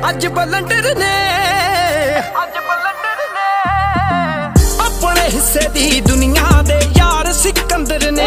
ਅੱਜ ਬਲੰਡਰ ਨੇ ਆਪਣੇ ਹਿੱਸੇ ਦੀ ਦੁਨੀਆ ਦੇ ਯਾਰ ਸਿਕੰਦਰ ਨੇ।